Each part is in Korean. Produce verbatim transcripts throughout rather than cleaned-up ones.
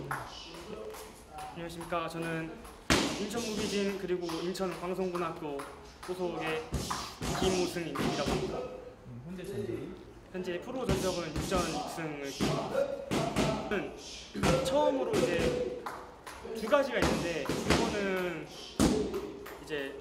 안녕하십니까. 저는 인천 무비진 그리고 인천 광성고등학교 소속의 김우승이라고 합니다. 음, 현재 전적이? 현재 프로 전적은 육 전 육 승을 저는 처음으로 이제 두 가지가 있는데 이거는 이제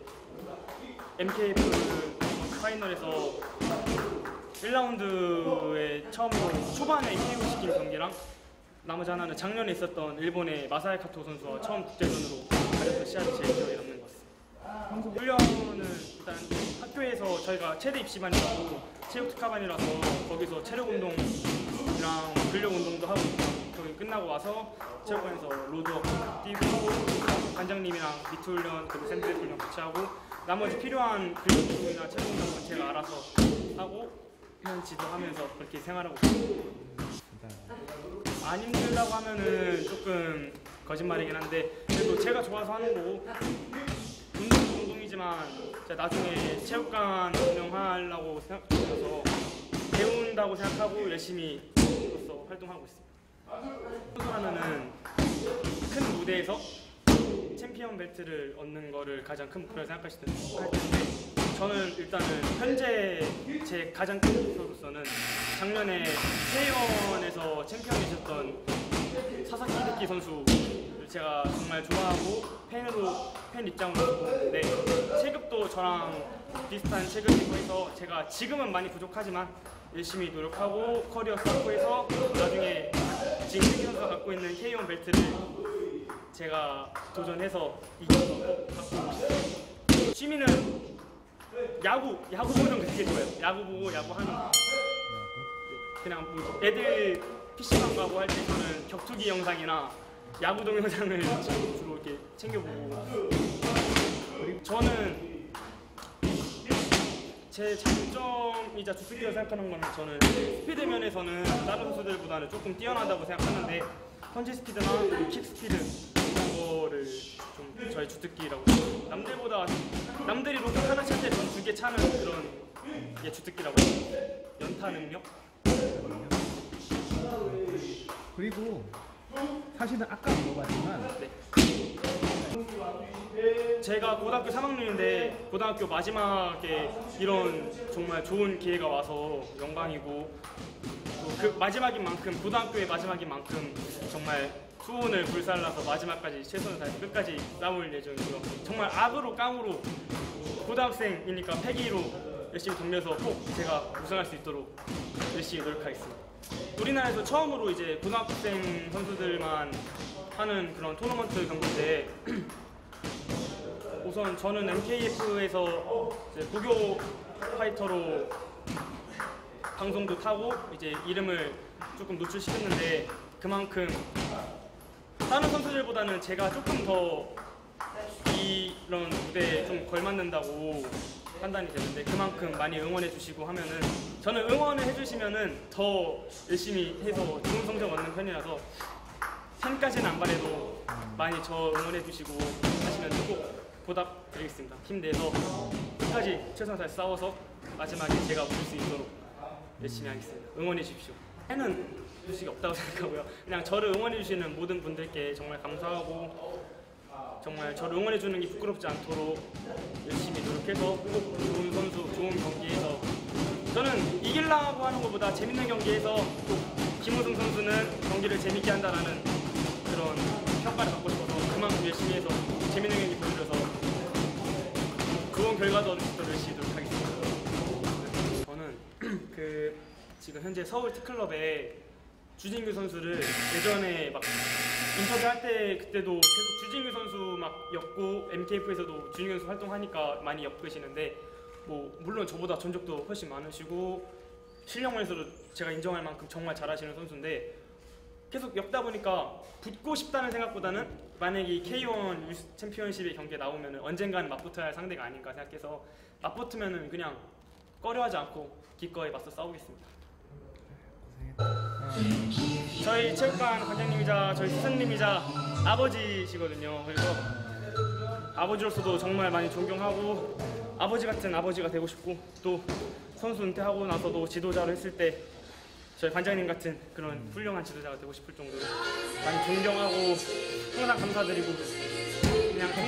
엠케이에프 파이널에서 일 라운드에 처음으로 초반에 케이오 시킨 경기랑 나머지 하나는 작년에 있었던 일본의 마사야 카토 선수와 처음 국제전으로 가려서 시합이 제일 기억에 남는 것 같습니다. 훈련은 일단 학교에서 저희가 체대 입시반이라고 체육 특화반이라서 거기서 체력 운동이랑 근력 운동도 하고 거기 끝나고 와서 체육관에서 로드워크 뛰고 관장님이랑 미트 훈련 그리고 샌드백 훈련 같이 하고 나머지 필요한 근력 운동이나 체력 운동은 제가 알아서 하고 훈련 지도하면서 그렇게 생활하고 있습니다. 안 힘들다고 하면은 조금 거짓말이긴 한데 그래도 제가 좋아서 하는 거고 운동도 운동이지만 제가 나중에 체육관 운영하려고 생각해서 배운다고 생각하고 열심히 선수로서 활동하고 있습니다. 선수라면은 큰 무대에서 챔피언 벨트를 얻는 거를 가장 큰 목표로 생각하실 텐데 저는 일단은 현재 제 가장 큰 목표로서는 작년에 K원에서 챔피언이셨던 사사키 히데키 선수를 제가 정말 좋아하고 팬으로 팬 입장으로 보는데 체급도 저랑 비슷한 체급이고 해서 제가 지금은 많이 부족하지만 열심히 노력하고 커리어 쌓고 해서 나중에 지금 히데키 선수가 갖고 있는 K원 벨트를 제가 도전해서 이겨서 꼭 갖고 오고 싶어요. 취미는 야구, 야구 보는 거 되게 좋아요. 야구 보고 야구 하는 거. 그냥 뭐 애들 피시방 가고 할 때 저는 격투기 영상이나 야구 동영상을 주로 이렇게 챙겨보고. 저는 제 장점이자 주특기라고 생각하는 거는 저는 스피드 면에서는 다른 선수들보다는 조금 뛰어나다고 생각하는데 펀치 스피드나 킥 스피드 이런 거를 좀 저의 주특기라고 생각합니다. 남들보다 남들이 로켓 하나 찰 때 전 두 개 차는 그런 게 주특기라고 합니다. 연타 능력? 그리고 사실은 아까 물어봤지만 네. 제가 고등학교 삼 학년인데 고등학교 마지막에 이런 정말 좋은 기회가 와서 영광이고 또 그 마지막인 만큼 고등학교의 마지막인 만큼 정말 수온을 불살라서 마지막까지 최선을 다해서 끝까지 싸울 예정이고요. 정말 악으로 깡으로 고등학생이니까 패기로 열심히 덤벼서 꼭 제가 우승할 수 있도록 열심히 노력하겠습니다. 우리나라에서 처음으로 이제 고등학생 선수들만 하는 그런 토너먼트 경기인데 우선 저는 엠케이에프에서 이제 고교 파이터로 방송도 타고 이제 이름을 조금 노출시켰는데 그만큼 다른 선수들보다는 제가 조금 더 이런 무대에 좀 걸맞는다고 판단이 되는데 그만큼 많이 응원해 주시고 하면은 저는 응원을 해주시면은 더 열심히 해서 좋은 성적 얻는 편이라서 상까지는 안 바래도 많이 저 응원해 주시고 하시면 꼭 보답 드리겠습니다. 힘내서 끝까지 최선을 다해 싸워서 마지막에 제가 우승할 수 있도록 열심히 하겠습니다. 응원해 주십시오. 해는 소식이 없다고 생각하고요. 그냥 저를 응원해 주시는 모든 분들께 정말 감사하고 정말 저를 응원해 주는 게 부끄럽지 않도록 열심히 노력해서 꼭 좋은 선수, 좋은 경기에서 저는 이기려고 하는 것보다 재밌는 경기에서 꼭 김우승 선수는 경기를 재밌게 한다라는 그런 평가를 받고 싶어서 그만큼 열심히 해서 재밌는 경기 보여드려서 좋은 결과도 얻을 수 있도록 열심히 노력하겠습니다. 저는 그 지금 현재 서울 티클럽에 주진규 선수를 예전에 막 인터뷰할 때 그때도 계속 주진규 선수 막 엮고 엠케이에프에서도 주진규 선수 활동하니까 많이 엮으시는데 뭐 물론 저보다 전적도 훨씬 많으시고 실력면에서도 제가 인정할 만큼 정말 잘하시는 선수인데 계속 엮다 보니까 붙고 싶다는 생각보다는 만약에 이 케이원 유스 챔피언십의 경기에 나오면 언젠가는 맞붙어야 할 상대가 아닌가 생각해서 맞붙으면 그냥 꺼려하지 않고 기꺼이 맞서 싸우겠습니다. 저희 체육관 관장님이자 저희 스승님이자 아버지시거든요. 그래서 아버지로서도 정말 많이 존경하고 아버지 같은 아버지가 되고 싶고 또 선수 은퇴하고 나서도 지도자를 했을 때 저희 관장님 같은 그런 훌륭한 지도자가 되고 싶을 정도로 많이 존경하고 항상 감사드리고 그냥